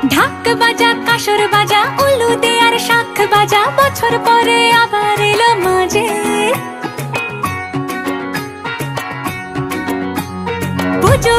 ঢাক বাজা কাসর বাজা উলু দে আর শাখ বাজা বছর পরে আবার